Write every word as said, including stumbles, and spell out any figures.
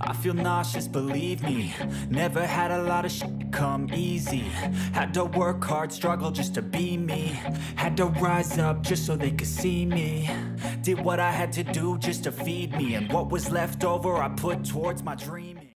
I feel nauseous, believe me. Never had a lot of shit come easy. Had to work hard, struggle just to be me. Had to rise up just so they could see me. Did what I had to do just to feed me, and what was left over I put towards my dreaming.